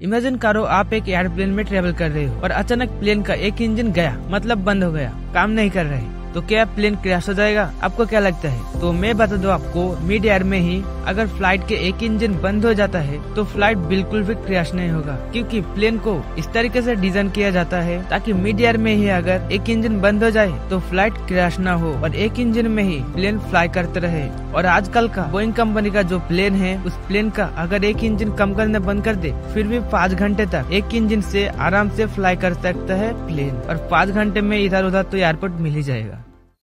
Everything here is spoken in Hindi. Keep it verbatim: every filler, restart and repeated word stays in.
इमेजिन करो आप एक एयरप्लेन में ट्रेवल कर रहे हो और अचानक प्लेन का एक इंजन गया, मतलब बंद हो गया, काम नहीं कर रहा है, तो क्या प्लेन क्रैश हो जाएगा? आपको क्या लगता है? तो मैं बता दूं आपको, मिड एयर में ही अगर फ्लाइट के एक इंजन बंद हो जाता है तो फ्लाइट बिल्कुल भी क्रैश नहीं होगा, क्योंकि प्लेन को इस तरीके से डिजाइन किया जाता है ताकि मिड एयर में ही अगर एक इंजन बंद हो जाए तो फ्लाइट क्रैश ना हो और एक इंजन में ही प्लेन फ्लाई करते रहे। और आजकल का बोइंग कंपनी का जो प्लेन है, उस प्लेन का अगर एक इंजन कम करने बंद कर दे, फिर भी पाँच घंटे तक एक इंजन से आराम से फ्लाई कर सकता है प्लेन, और पाँच घंटे में इधर उधर तो एयरपोर्ट मिल ही जाएगा।